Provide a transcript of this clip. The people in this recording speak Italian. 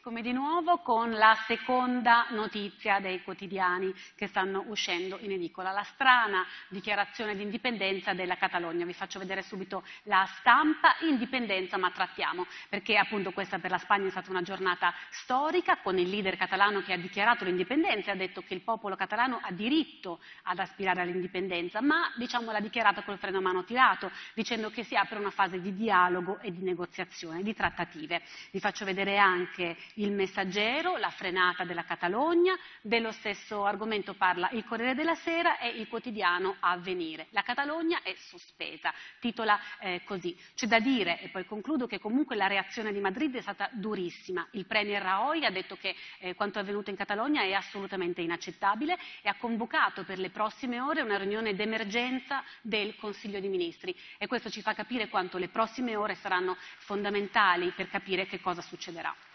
Come di nuovo con la seconda notizia dei quotidiani che stanno uscendo in edicola, la strana dichiarazione di indipendenza della Catalogna. Vi faccio vedere subito la stampa, indipendenza ma trattiamo, perché appunto questa per la Spagna è stata una giornata storica con il leader catalano che ha dichiarato l'indipendenza e ha detto che il popolo catalano ha diritto ad aspirare all'indipendenza, ma diciamo l'ha dichiarata col freno a mano tirato, dicendo che si apre una fase di dialogo e di negoziazione, di trattative. Vi faccio vedere anche il Messaggero, la frenata della Catalogna, dello stesso argomento parla il Corriere della Sera e il quotidiano Avvenire. La Catalogna è sospesa, titola così. C'è da dire, e poi concludo, che comunque la reazione di Madrid è stata durissima. Il premier Rajoy ha detto che quanto è avvenuto in Catalogna è assolutamente inaccettabile e ha convocato per le prossime ore una riunione d'emergenza del Consiglio di Ministri e questo ci fa capire quanto le prossime ore saranno fondamentali per capire che cosa succederà.